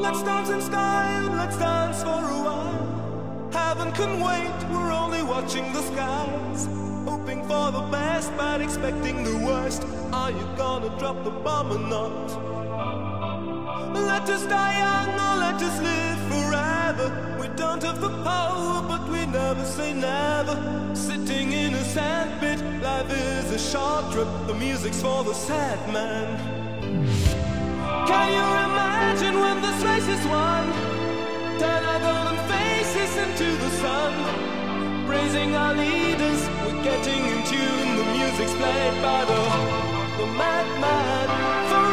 Let's dance in style, let's dance for a while. Heaven can wait, we're only watching the skies, hoping for the best but expecting the worst. Are you gonna drop the bomb or not? Let us die young or let us live forever. We don't have the power but we never say never. Sitting in a sandpit, life is a short trip. The music's for the sad man. Can you imagine when this race is won? Turn our golden faces into the sun, praising our leaders, we're getting in tune. The music's played by the madman.